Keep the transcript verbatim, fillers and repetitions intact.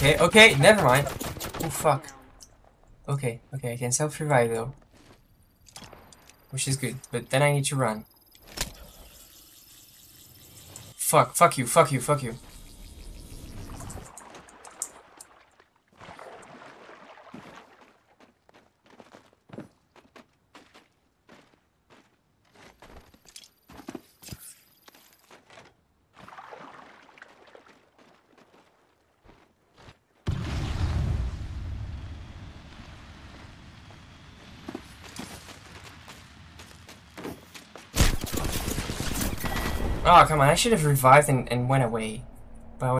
Okay, okay, never mind. Oh, fuck. Okay, okay, I can self-revive though. Which is good, but then I need to run. Fuck, fuck you, fuck you, fuck you. Oh, come on, I should have revived and, and went away.